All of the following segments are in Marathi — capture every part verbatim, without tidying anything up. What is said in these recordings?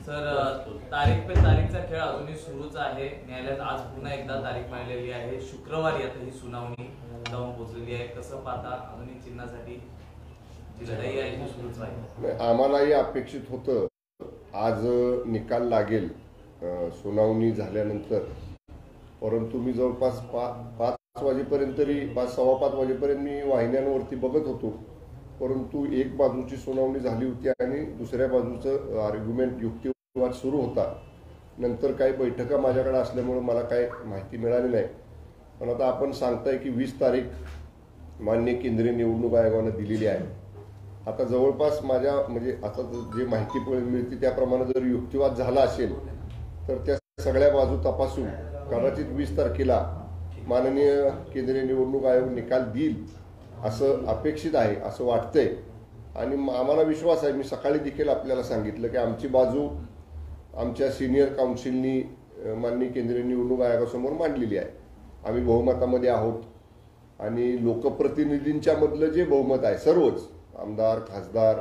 सर तारीख पे तारीखचा खेळ अजूनही सुरूच आहे. न्यायालयात आज पुन्हा एकदा तारीख मिळालेली आहे. शुक्रवारी आता ही सुनावणी जाऊन पोहोचलेली आहे. कसं पाहता अजूनही चिन्हासाठी जी लढाई आहे ती सुरूच आहे? आम्हालाही अपेक्षित होतं आज निकाल लागेल सुनावणी झाल्यानंतर, परंतु मी जवळपास पा पाच वाजेपर्यंत तरी पाच सव्वा पाच वाजेपर्यंत मी वाहिन्यांवरती बघत होतो, परंतु एक बाजूची सुनावणी झाली होती आणि दुसऱ्या बाजूचं आर्ग्युमेंट युक्तिवाद सुरू होता. नंतर काही बैठका माझ्याकडे असल्यामुळे मला काही माहिती मिळाली नाही. पण आता आपण सांगताय की वीस तारीख माननीय केंद्रीय निवडणूक आयोगाने दिलेली आहे. आता जवळपास माझ्या म्हणजे आता जे माहिती मिळते त्याप्रमाणे जर युक्तिवाद झाला असेल तर त्या सगळ्या बाजू तपासून कदाचित वीस तारखेला माननीय केंद्रीय निवडणूक आयोग निकाल देईल असं अपेक्षित आहे, असं वाटतंय. आणि आम्हाला विश्वास आहे, मी सकाळी देखील आपल्याला सांगितलं की आमची बाजू आमच्या सिनियर काउन्सिलनी माननीय केंद्रीय निवडणूक आयोगासमोर मांडलेली आहे. आम्ही बहुमतामध्ये आहोत आणि लोकप्रतिनिधींच्या मधलं जे बहुमत आहे सर्वच आमदार, खासदार,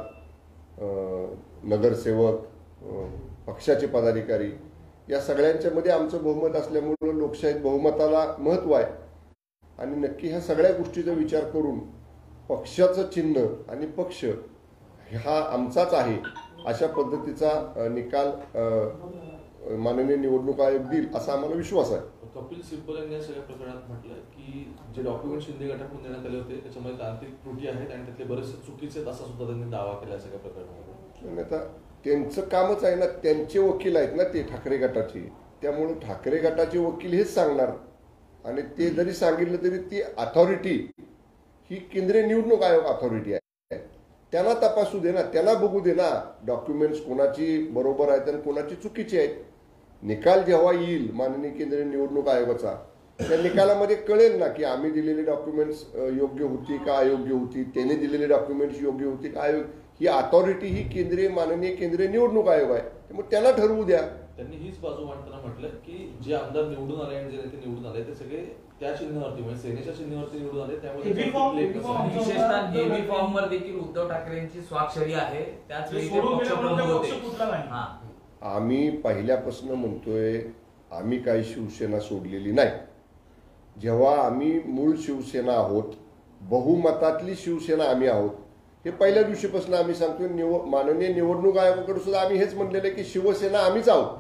नगरसेवक, पक्षाचे पदाधिकारी या सगळ्यांच्या मध्ये आमचं बहुमत असल्यामुळे लोकशाहीत बहुमताला महत्व आहे. आणि नक्की ह्या सगळ्या गोष्टीचा विचार करून पक्षाचं चिन्ह आणि पक्ष हा आमचाच आहे अशा पद्धतीचा निकाल माननीय निवडणूक आयोग देईल असा आम्हाला विश्वास आहे. कपिल सिब्बल यांनी या सगळ्या प्रकरणात म्हटलं की जे डॉक्युमेंट शिंदे गटाकडून देण्यात आले होते त्याच्यामध्ये तांत्रिक त्रुटी आहेत आणि त्यातले बरेचसे चुकीचे आहेत असा सुद्धा त्यांनी दावा केला सगळ्या प्रकरणामध्ये. आता त्यांचं कामच आहे ना, त्यांचे वकील आहेत ना ते ठाकरे गटाचे, त्यामुळे ठाकरे गटाचे वकील हेच सांगणार. आणि ते जरी सांगितलं तरी ती अथॉरिटी ही केंद्रीय निवडणूक आयोग अथॉरिटी आहे, त्यांना तपासू दे ना, त्यांना बघू दे ना डॉक्युमेंट्स कोणाची बरोबर आहेत आणि कोणाची चुकीची आहेत. निकाल जेव्हा येईल माननीय केंद्रीय निवडणूक आयोगाचा त्या निकालामध्ये कळेल ना की आम्ही दिलेली डॉक्युमेंट्स योग्य होती का अयोग्य होती, त्यांनी दिलेली डॉक्युमेंट्स योग्य होती का अयोग्य. ही अथॉरिटी ही केंद्रीय माननीय केंद्रीय निवडणूक आयोग आहे, त्यामुळे त्यांना ठरवू द्या. त्यांनी हीच बाजू मांडताना म्हटलं की जे आमदार निवडून आले आणि जे नेते निवडून आले ते सगळे त्या चिन्हावरती म्हणजे सेनेच्या चिन्हावरती निवडून आले, त्यामुळे विशेषतः हेवी फॉर्म वर देखील उद्धव ठाकरेंची स्वाक्षरी आहे. त्याच वेळी आम्ही पहिल्यापासून म्हणतोय आम्ही काही शिवसेना सोडलेली नाही. जेव्हा आम्ही मूळ शिवसेना आहोत, बहुमतातली शिवसेना आम्ही आहोत, हे पहिल्या दिवशीपासून आम्ही सांगतोय. निव माननीय निवडणूक आयोगाकडे सुद्धा आम्ही हेच म्हटलेलं की शिवसेना आम्हीच आहोत.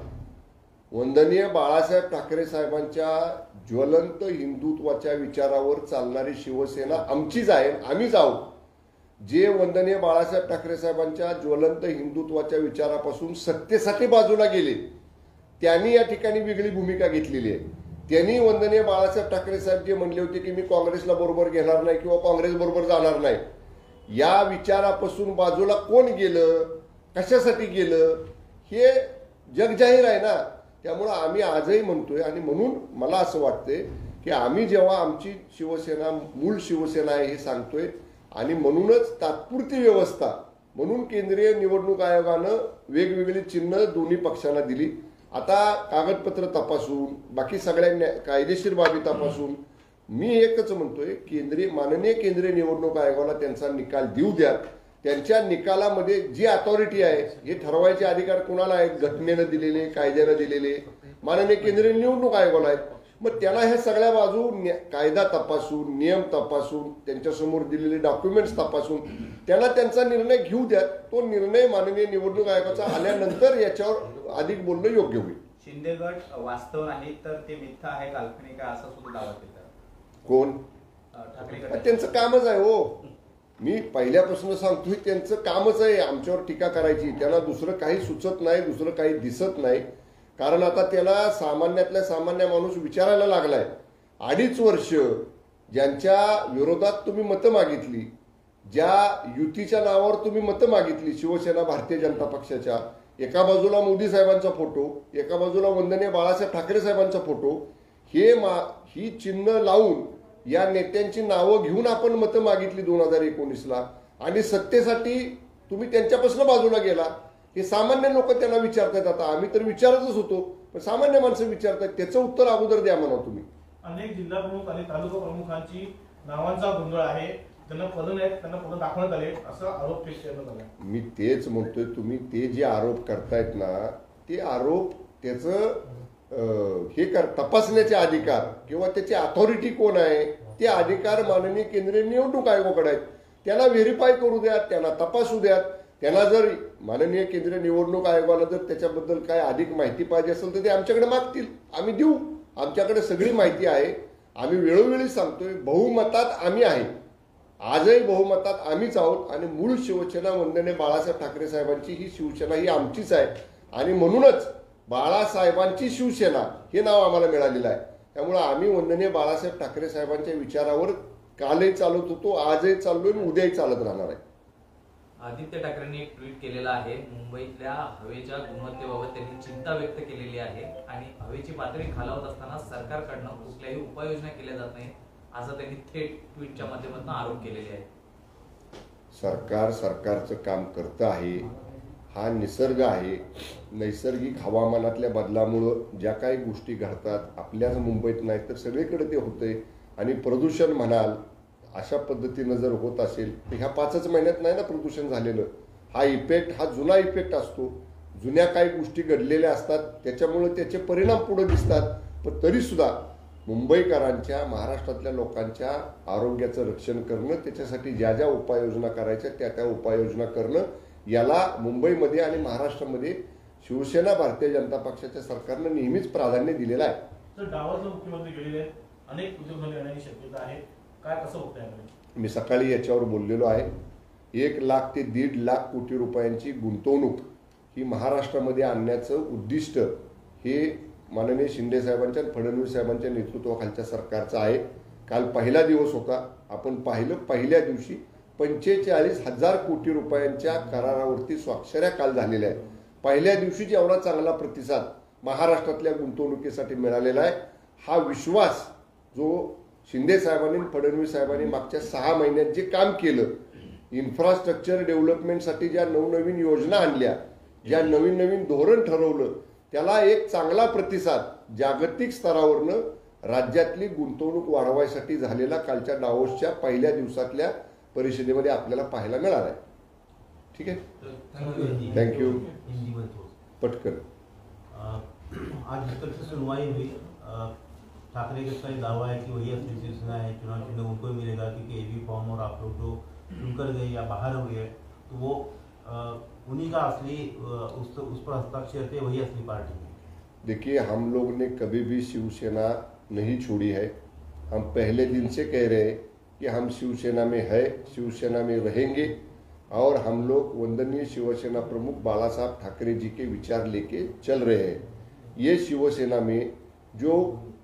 वंदनीय बाळासाहेब ठाकरे साहेबांच्या ज्वलंत हिंदुत्वाच्या विचारावर चालणारी शिवसेना आमचीच आहे, आम्हीच आहोत. जे वंदनीय बाळासाहेब ठाकरे साहेबांच्या ज्वलंत हिंदुत्वाच्या विचारापासून सत्तेसाठी बाजूला गेले त्यांनी या ठिकाणी वेगळी भूमिका घेतलेली आहे. त्यांनी वंदनीय बाळासाहेब ठाकरे साहेब जे म्हणले होते की मी काँग्रेसला बरोबर घेणार नाही किंवा काँग्रेस बरोबर जाणार नाही, या विचारापासून बाजूला कोण गेलं, कशासाठी गेलं हे जगजाहीर आहे ना. त्यामुळं आम्ही आजही म्हणतोय आणि म्हणून मला असं वाटतंय की आम्ही जेव्हा आमची शिवसेना मूळ शिवसेना आहे हे सांगतोय आणि म्हणूनच तात्पुरती व्यवस्था म्हणून केंद्रीय निवडणूक आयोगानं वेगवेगळी चिन्ह दोन्ही पक्षांना दिली. आता कागदपत्र तपासून बाकी सगळ्या कायदेशीर बाबी तपासून मी एकच म्हणतोय केंद्रीय माननीय केंद्रीय निवडणूक आयोगाला त्यांचा निकाल देऊ द्या. त्यांच्या निकालामध्ये जी अथॉरिटी आहे हे ठरवायचे अधिकार कुणाला आहेत? घटनेनं दिलेले, कायद्यानं दिलेले माननीय केंद्रीय निवडणूक आयोगाला आहेत. मग त्यांना ह्या सगळ्या बाजू कायदा तपासून, नियम तपासून, त्यांच्यासमोर दिलेले डॉक्युमेंट्स तपासून त्यांना त्यांचा निर्णय घेऊ द्या. तो निर्णय माननीय निवडणूक आयोगाचा आल्यानंतर याच्यावर अधिक बोलणं योग्य होईल. शिंदे गट वास्तव नाही तर ते मिथ्या आहे, काल्पनिक आहे असं सुद्धा दावा केला. कोण? ठाकरे. त्यांचं कामच आहे हो. मी पहिल्यापासून सांगतोय त्यांचं कामच आहे आमच्यावर टीका करायची. त्यांना दुसरं काही सुचत नाही, दुसरं काही दिसत नाही. कारण आता त्याला सामान्यातल्या सामान्य माणूस विचारायला लागलाय. अडीच वर्ष ज्यांच्या विरोधात तुम्ही मतं मागितली, ज्या युतीच्या नावावर तुम्ही मतं मागितली, शिवसेना भारतीय जनता पक्षाच्या, एका बाजूला मोदी साहेबांचा फोटो, एका बाजूला वंदनीय बाळासाहेब ठाकरे साहेबांचा फोटो, हे मा ही चिन्ह लावून या नेत्यांची नावं घेऊन आपण मतं मागितली दोन हजार एकोणीसला आणि सत्तेसाठी तुम्ही त्यांच्यापासून बाजूला गेला. हे सामान्य लोक त्यांना विचारतात. आता आम्ही तर विचारतच होतो, पण सामान्य माणसं विचारतात, त्याचं उत्तर अगोदर द्या म्हणा तुम्ही. अनेक जिल्हा प्रमुख आणि तालुका प्रमुखांची नावांचा गोंधळ आहे, त्यांना पद नाहीत, त्यांना पद दाखवण्यात आले असा आरोप करण्यात आला. मी तेच म्हणतोय, तुम्ही ते जे आरोप करतायत ना ते आरोप त्याचं अं, हे कर तपासण्याचे अधिकार किंवा त्याची अथॉरिटी कोण आहे ते अधिकार माननीय केंद्रीय निवडणूक आयोगाकडे आहेत. त्यांना व्हेरीफाय करू द्यात, त्यांना तपासू द्यात. त्यांना जर माननीय केंद्रीय निवडणूक आयोगाला जर त्याच्याबद्दल काय अधिक माहिती पाहिजे असेल तर ते आमच्याकडे मागतील, आम्ही देऊ. आमच्याकडे सगळी माहिती आहे. आम्ही वेळोवेळी सांगतोय बहुमतात आम्ही आहे, आजही बहुमतात आम्हीच आहोत. आणि मूळ शिवसेना वंदनीय बाळासाहेब ठाकरे साहेबांची ही शिवसेना ही आमचीच आहे. आणि म्हणूनच बाळासाहेबांची शिवसेना हे नाव आम्हाला मिळालेलं आहे. त्यामुळे आम्ही वंदनीय बाळासाहेब ठाकरे साहेबांच्या विचारावर कालही चालत होतो, आजही चाललोय आणि उद्याही चालत राहणार आहे. आदित्य ठाकरेंनी एक ट्विट केलेलं आहे. मुंबईतल्या हवेच्या गुणवत्तेबाबत त्यांनी चिंता व्यक्त केलेली आहे आणि हवेची पातळी खालावत असताना सरकारकडनं कुठल्याही उपाययोजना केल्या जात नाही असं त्यांनी थेट ट्विटच्या माध्यमातून आरोप केलेले आहे. सरकार सरकारचं काम करतं आहे. हा निसर्ग आहे. नैसर्गिक हवामानातल्या बदलामुळं ज्या काही गोष्टी घडतात आपल्याच मुंबईत नाही तर सगळीकडे ते होतंय. आणि प्रदूषण म्हणाल अशा पद्धतीनं जर होत असेल तर ह्या पाचच महिन्यात नाही ना प्रदूषण झालेलं. हा इफेक्ट हा जुना इफेक्ट असतो. जुन्या काही गोष्टी घडलेल्या असतात त्याच्यामुळे त्याचे परिणाम पुढे दिसतात. पण तरीसुद्धा मुंबईकरांच्या महाराष्ट्रातल्या लोकांच्या आरोग्याचं रक्षण करणं, त्याच्यासाठी ज्या ज्या उपाययोजना करायच्या त्या त्या उपाययोजना करणं, याला मुंबईमध्ये आणि महाराष्ट्रामध्ये शिवसेना भारतीय जनता पक्षाच्या सरकारनं नेहमीच प्राधान्य दिलेलं आहे. तर डावाचं मुख्यमंत्री गेलेले आहेत, अनेक उद्योगधंदे येण्याची शक्यता आहे. काय कसं होतं यामध्ये? मी सकाळी याच्यावर बोललेलो आहे. एक लाख ते दीड लाख कोटी रुपयांची गुंतवणूक ही महाराष्ट्रामध्ये आणण्याचं उद्दिष्ट हे माननीय शिंदे साहेबांच्या आणि फडणवीस साहेबांच्या नेतृत्वाखालच्या सरकारचं आहे. काल पहिला दिवस होता. आपण पाहिलं पहिल्या दिवशी पंचेचाळीस हजार कोटी रुपयांच्या करारावरती स्वाक्षऱ्या काल झालेल्या आहेत. पहिल्या दिवशीच एवढा चांगला प्रतिसाद महाराष्ट्रातल्या गुंतवणुकीसाठी मिळालेला आहे. हा विश्वास जो शिंदे साहेबांनी फडणवीस साहेबांनी मागच्या सहा महिन्यात जे काम केलं, इन्फ्रास्ट्रक्चर डेव्हलपमेंटसाठी ज्या नवनवीन योजना आणल्या, ज्या नवीन नवीन धोरण ठरवलं, त्याला एक चांगला प्रतिसाद जागतिक स्तरावरनं राज्यातली गुंतवणूक वाढवायसाठी झालेला कालच्या डावोसच्या पहिल्या दिवसातल्या परिषदेमध्ये आपल्याला पाहायला मिळाला आहे. ठीक आहे, थँक्यू. पटकन आज जिस तरह से सुनवाई हुई, ठाकरे का कई दावा है कि वही असली शिवसेना है, चुनाव चिन्ह उनको ही मिलेगा क्योंकि एबी फॉर्म और आप लोग जो चुनकर गए या बाहर हुए तो वो उन्हीं का असली उस उस पर हस्ताक्षर थे, वही असली पार्टी है. देखिए, हम लोग ने कभी भी शिवसेना नहीं छोड़ी है. हम पहले दिन से कह रहे हैं कि हम शिवसेना में है, शिवसेना में रहेंगे और हम लोग वंदनीय शिवसेना प्रमुख बाला साहब ठाकरे जी के विचार लेके चल रहे हैं. ये शिवसेना में जो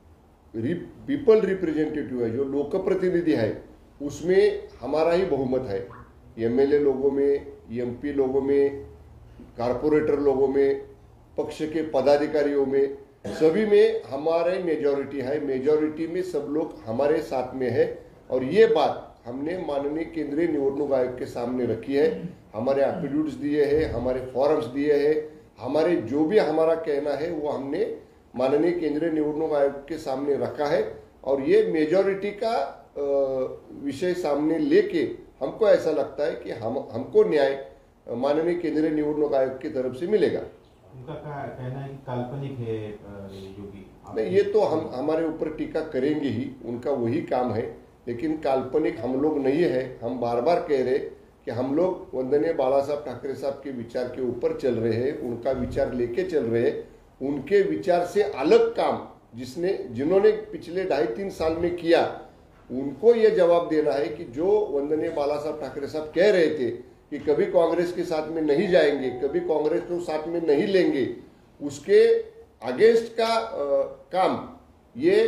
पीपल रिप्रेजेंटेटिव है, जो लोकप्रतिनिधि है, उसमें हमारा ही बहुमत है. एमएलए लोगों में, एमपी लोगों में, कारपोरेटर लोगों में, पक्ष के पदाधिकारियों में, सभी में हमारे मेजॉरिटी है. मेजॉरिटी में सब लोग हमारे साथ में है और ये बात हमने माननीय केंद्रीय निवडणूक आयोग के सामने रखी है. हमारे एफिडेविट्स दिए हैं, हमारे फॉर्म्स दिए हैं, हमारे जो भी हमारा कहना है वो हमने माननीय केंद्रीय निवडणूक आयोग के सामने रखा है. और ये मेजॉरिटी का विषय सामने लेके हमको ऐसा लगता है कि हम हमको न्याय माननीय केंद्रीय निवडणूक आयोग की तरफ से मिलेगा. उनका कहना है कि काल्पनिक है जो भी. नहीं, ये तो हम हमारे ऊपर टीका करेंगे ही, उनका वही काम है. लेकिन काल्पनिक हम लोग नहीं है. हम बार बार कह रहे कि हम लोग वंदनीय बाला साहब ठाकरे साहब के विचार के ऊपर चल रहे हैं, उनका विचार लेके चल रहे हैं. उनके विचार से अलग काम जिसने जिन्होंने पिछले ढाई तीन साल में किया, उनको ये जवाब देना है कि जो वंदनीय बाला साहब ठाकरे साहब कह रहे थे कि कभी कांग्रेस के साथ में नहीं जाएंगे, कभी कांग्रेस को साथ में नहीं लेंगे, उसके अगेंस्ट का आ, काम ये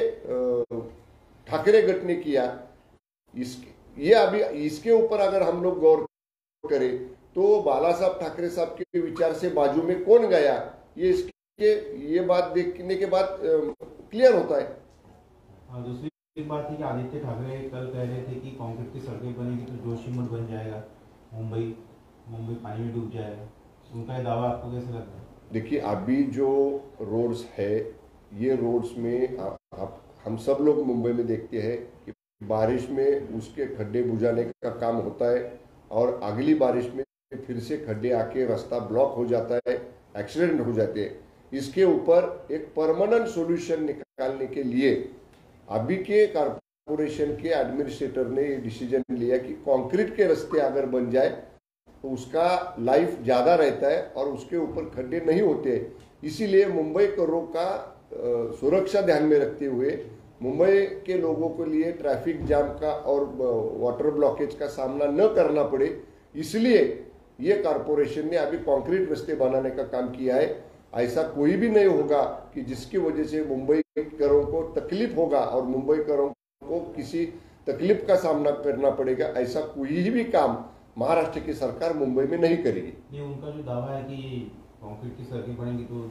ठाकरे गट ने किया. इसके ये अभी इसके ऊपर अगर हम लोग गौर करें तो बाला साहब ठाकरे साहब के विचार से बाजू में कौन गया, ये इसके ये बात देखने के बाद क्लियर होता है. हाँ, दूसरी बात है कि आदित्य ठाकरे कल कह रहे थे कि कांक्रीट की सड़कें बनेगी तो जोशीमठ बन जाएगा, मुंबई मुंबई पानी में डूब जाएगा. उनका ये दावा आपको कैसे लगता है? देखिए, अभी जो रोड्स है, ये रोड्स में आप, आप हम सब लोग मुंबई में देखते हैं कि बारिश में उसके खड्डे बुझाने का काम होता है और अगली बारिश में फिर से खड्डे आके रास्ता ब्लॉक हो जाता है. एक्सीडेंट हो जाते हैं, इसके ऊपर एक परमानेंट सॉल्यूशन निकालने के लिए अभी के कारपोरेशन के एडमिनिस्ट्रेटर ने ये डिसीजन लिया कि कंक्रीट के रास्ते अगर बन जाए तो उसका लाइफ ज़्यादा रहता है और उसके ऊपर खड्डे नहीं होते। इसीलिए मुंबई करों का सुरक्षा ध्यान में रखते हुए मुंबई के लोगों के लिए ट्रैफिक जाम का और वाटर ब्लॉकेज का सामना न करना पड़े, इसलिए ये कारपोरेशन ने अभी कंक्रीट रास्ते बनाने का काम किया है। ऐसा कोई भी नहीं होगा कि जिसकी वजह से मुंबई करों को तकलीफ होगा और मुंबई करों को किसी तकलीफ का सामना करना पड़ेगा, ऐसा कोई भी काम महाराष्ट्र की सरकार मुंबई में नहीं करेगी। ये उनका जो दावा है कि कंक्रीट की सड़कें बनेंगी तो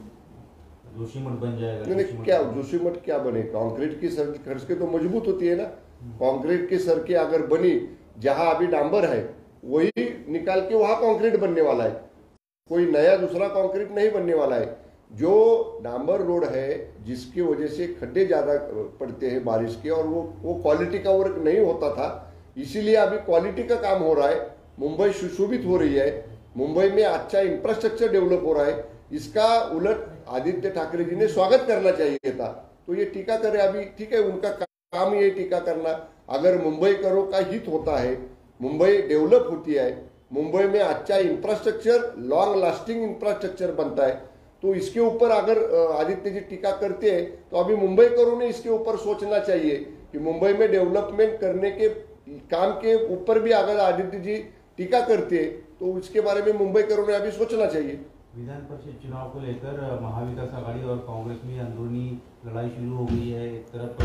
जोशीमठ बन जाएगा। नहीं नहीं, क्या जोशीमठ क्या बने? कंक्रीट की सड़कें तो मजबूत होती है ना। कंक्रीट की सड़कें अगर बनी, जहां अभी डांबर है वही निकाल के वहां कंक्रीट बनने वाला है, कोई नया दूसरा कंक्रीट नहीं बनने वाला है। जो डांबर रोड है जिसकी वजह से खड्डे ज्यादा पड़ते हैं बारिश के और वो वो क्वालिटी का वर्क नहीं होता था, इसीलिए अभी क्वालिटी का काम हो रहा है। मुंबई सुशोभित हो रही है, मुंबई में अच्छा इंफ्रास्ट्रक्चर डेवलप हो रहा है। इसका उलट आदित्य ठाकरे जी ने स्वागत करना चाहिए था। तो ये टीका करे अभी, ठीक है, उनका काम ये टीका करना। अगर मुंबई करों का हित होता है, मुंबई डेवलप होती है, मुंबई में अच्छा इंफ्रास्ट्रक्चर, लॉन्ग लास्टिंग इंफ्रास्ट्रक्चर बनता है, तो इसके ऊपर अगर आदित्य जी टीका करते हैं तो अभी मुंबई करों ने इसके ऊपर सोचना चाहिए कि मुंबई में डेवलपमेंट करने के काम के ऊपर भी अगर आदित्य जी टीका करते हैं तो इसके बारे में मुंबई करों ने अभी सोचना चाहिए। विधान परिषद चुनाव को लेकर महाविकास आघाड़ी और कांग्रेस में अंदरूनी लड़ाई शुरू हो गई है। एक तरफ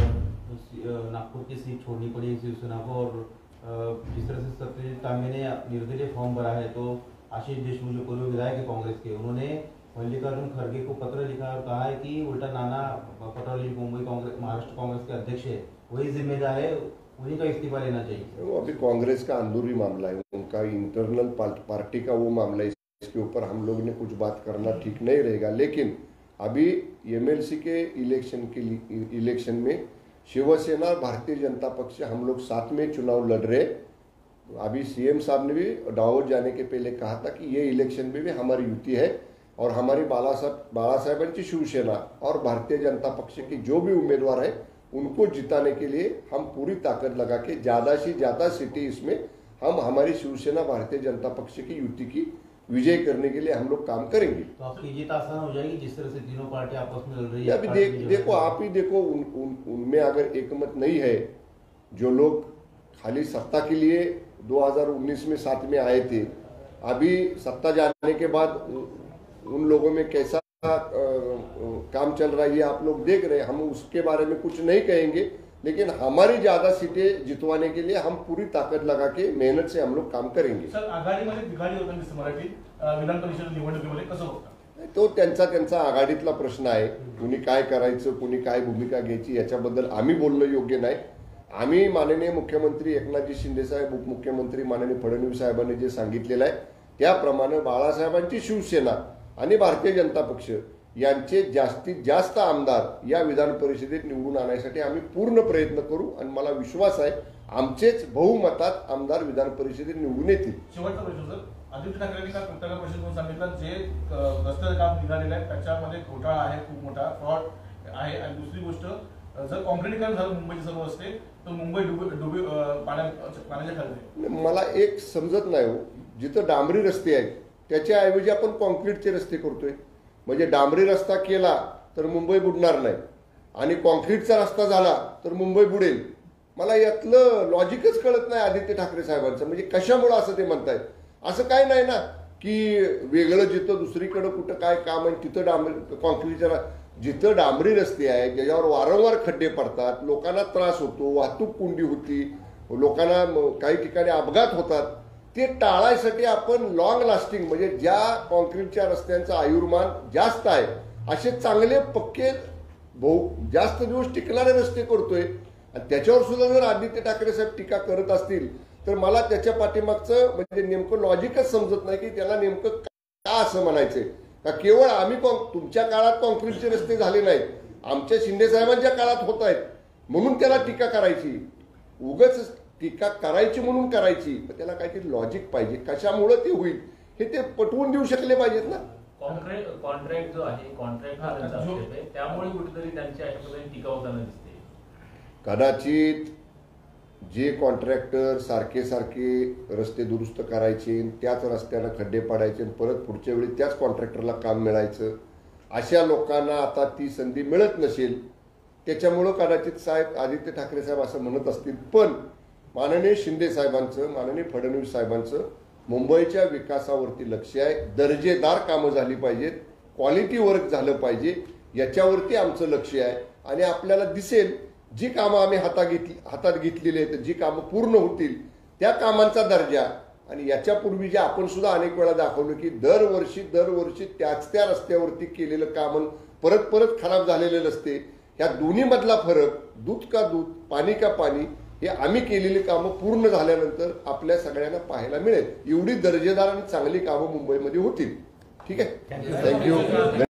नागपुर की सीट छोड़नी पड़ी शिवसेना को और जिस तरह से सत्यजीत तांबे ने निर्दलीय फॉर्म भरा है, तो आशीष देशमुख जो पूर्व विधायक है कांग्रेस के, उन्होंने मल्लिकार्जुन खड़गे को पत्र लिखा और कहा है कि उल्टा नाना पटोले मुंबई कांग्रेस महाराष्ट्र कांग्रेस के अध्यक्ष है, वही जिम्मेदार है, उन्हीं का इस्तीफा लेना चाहिए। वो अभी कांग्रेस का अंदरूनी मामला है, उनका इंटरनल पार्टी का वो मामला है, इसके ऊपर हम लोग ने कुछ बात करना ठीक नहीं रहेगा। लेकिन अभी एमएलसी के इलेक्शन के इलेक्शन में शिवसेना और भारतीय जनता पक्ष हम लोग साथ में चुनाव लड़ रहे। अभी सीएम साहब ने भी दावोद जाने के पहले कहा था कि ये इलेक्शन में भी हमारी युति है और हमारी बाला साहब बाला साहेबांची शिवसेना और भारतीय जनता पक्ष के जो भी उम्मीदवार है उनको जिताने के लिए हम पूरी ताकत लगा के ज्यादा से ज्यादा सीटें इसमें हम हमारी शिवसेना भारतीय जनता पक्ष की युति की विजय करने के लिए हम लोग काम करेंगे। तो आपकी जीत आसान हो जाएगी जिस तरह से तीनों पार्टी आपस में लड़ रही है। अभी देख देखो आप ही देखो उन, उन, उनमें अगर एकमत नहीं है, जो लोग खाली सत्ता के लिए दो हज़ार उन्नीस में साथ में आए थे, अभी सत्ता जाने के बाद उन लोगों में कैसा आ, काम चल रहा है ये आप लोग देख रहे हैं। हम उसके बारे में कुछ नहीं कहेंगे, लेकिन हमारी ज्यादा सीटें जितवाने के लिए हम पूरी ताकद लगा के मेहनत से हम लोग काम करेंगे। सर, आघाडीमध्ये बिघाडी होताना दिसतं मराठीत विधान परिषद निवडणुकीमध्ये कसं होतं? तो त्यांचा त्यांचा आघाडीतला प्रश्न आहे, कुणी काय करायचं, कुणी काय भूमिका घ्यायची याच्याबद्दल आम्ही बोलणं योग्य नाही। आम्ही माननीय मुख्यमंत्री एकनाथजी शिंदे साहेब, उपमुख्यमंत्री माननीय फडणवीस साहेबांनी जे सांगितलेलं आहे त्याप्रमाणे बाळासाहेबांची शिवसेना आणि भारतीय जनता पक्ष यांचे जास्तीत जास्त आमदार या विधान परिषदेत निवडून आणण्यासाठी आम्ही पूर्ण प्रयत्न करू आणि मला विश्वास आहे आमचेच बहुमतात आमदार विधान परिषदेत निवडून येतील। शेवटचा प्रश्न सर, आदित्य ठाकरेंनी काल पत्रकार परिषदेतून सांगितलं जे रस्त्याचं काम निघालेलं आहे त्याच्यामध्ये घोटाळा आहे, खूप मोठा फ्रॉड आहे आणि दुसरी गोष्ट जर कॉन्क्रीटीकरण झालं मुंबईचे सर्व रस्ते तर मुंबई डुबे डुबे पाण्याच्या खाली। मला एक समजत नाही हो, जिथं डांबरी रस्ते आहेत त्याच्याऐवजी आपण कॉन्क्रीटचे रस्ते करतोय, म्हणजे डांबरी रस्ता केला तर मुंबई बुडणार नाही आणि कॉन्क्रीटचा रस्ता झाला तर मुंबई बुडेल। मला यातलं लॉजिकच कळत नाही आदित्य ठाकरे साहेबांचं, म्हणजे कशामुळे असं ते म्हणतायत। असं काय नाही ना की वेगळं जिथं दुसरीकडे कुठं काय काम आहे तिथं डांबरी कॉन्क्रीटच्या, जिथं डांबरी रस्ते आहेत ज्याच्यावर वारंवार खड्डे पडतात, लोकांना त्रास होतो, वाहतूक कोंडी होती, लोकांना काही ठिकाणी अपघात होतात, ते टाळायसाठी आपण लॉंग लास्टिंग म्हणजे ज्या कॉन्क्रीटच्या रस्त्यांचं आयुर्मान जास्त आहे असे चांगले पक्के बहु जास्त दिवस टिकणारे रस्ते करतोय। आणि त्याच्यावर सुद्धा जर आदित्य ठाकरे साहेब टीका करत असतील तर मला त्याच्या पाठीमागचं म्हणजे नेमकं लॉजिकच समजत नाही की त्याला नेमकं का असं म्हणायचंय का केवळ आम्ही तुमच्या काळात कॉन्क्रीटचे रस्ते झाले नाहीत, आमच्या शिंदे साहेबांच्या काळात होत आहेत म्हणून त्याला टीका करायची, उगाच टीका करायची म्हणून करायची, पण त्याला काहीतरी लॉजिक पाहिजे, कशामुळे ते होईल हे ते पटवून देऊ शकले पाहिजेत ना। कॉन्ट्रॅक्ट कॉन्ट्रॅक्ट जो आहे कॉन्ट्रॅक्ट हा त्यांचा जो- आक्षेप आहे, त्यामुळे कुठेतरी त्यांची अशा पद्धतीने टीका होताना दिसते. कदाचित जे कॉन्ट्रॅक्टर सारखे सारखे रस्ते दुरुस्त करायचे, त्याच रस्त्याला खड्डे पाडायचे आणि परत पुढच्या वेळी त्याच कॉन्ट्रॅक्टरला काम मिळायचं, अशा लोकांना आता ती संधी मिळत नसेल. त्याच्यामुळं कदाचित साहेब आदित्य ठाकरे साहेब असं म्हणत असतील. पण माननीय शिंदे साहेबांचं, माननीय फडणवीस साहेबांचं मुंबईच्या विकासावरती लक्ष आहे. दर्जेदार कामं झाली पाहिजेत, क्वालिटी वर्क झालं पाहिजे, याच्यावरती आमचं लक्ष आहे. आणि आपल्याला दिसेल जी कामं आम्ही हातात घेतली हातात घेतलेली आहेत, जी कामं पूर्ण होतील त्या कामांचा दर्जा. आणि याच्यापूर्वी जे आपण सुद्धा अनेक वेळा दाखवलं की दरवर्षी दरवर्षी त्याच त्या रस्त्यावरती केलेलं काम परत परत खराब झालेले रस्ते, ह्या दोन्हीमधला फरक, दूध का दूध, पाणी का पाणी, हे आम्ही केलेली कामं पूर्ण झाल्यानंतर आपल्या सगळ्यांना पाहायला मिळेल. एवढी दर्जेदार आणि चांगली कामं मुंबईमध्ये होतील. ठीक आहे, थँक्यू.